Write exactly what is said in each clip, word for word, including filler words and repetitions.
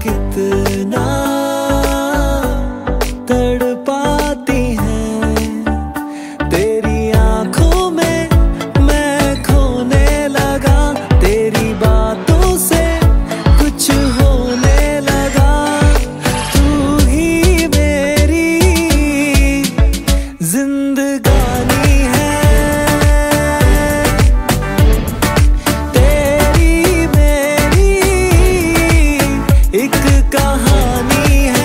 कितना तड़पाती हैं। तेरी आंखों में मैं खोने लगा, तेरी बातों से कुछ होने लगा। तू ही मेरी जिंदगानी है, तेरी मेरी एक कहानी है।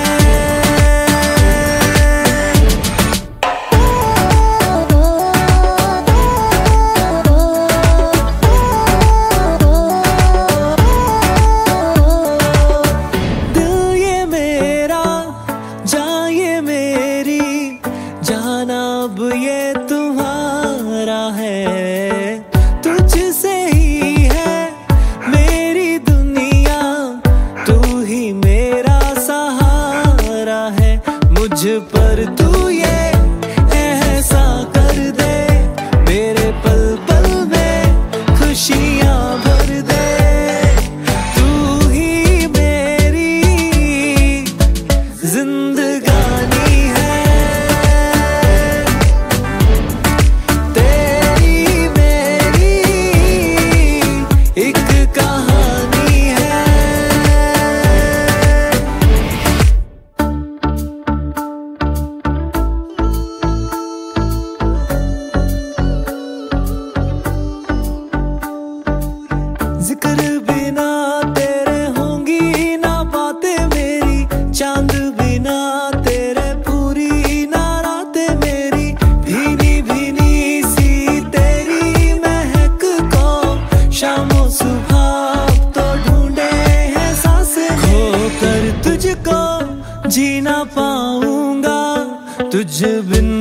दिल ये मेरा, जान ये मेरी, जाना अब ये तुम्हारा है। तुझसे ही है मेरी दुनिया, तू ही मेरा सहारा है। मुझ पर तू ये ऐसा कर दे, मेरे पल पल में खुशियां भर दे। तू ही मेरी जिंदगानी है, तेरी मेरी एक कहानी है। जिक्र बिना तेरे होंगी ना बातें मेरी, चांद बिना तेरे पूरी ना रातें मेरी। भीनी भीनी सी तेरी महक को शामों सुबह तो ढूंढे हैं सांसें। खो कर तुझको जी ना पाऊंगा, तुझ बिन